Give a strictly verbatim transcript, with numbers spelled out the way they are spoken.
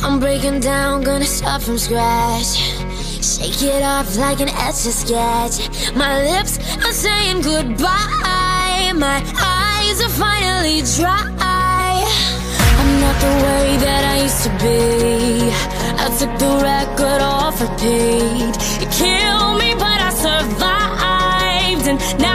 I'm breaking down, gonna start from scratch. Shake it off like an etch-a-sketch. My lips are saying goodbye. My eyes are finally dry. I'm not the way that I used to be. I took the record off repeat. It killed me, but I survived. And now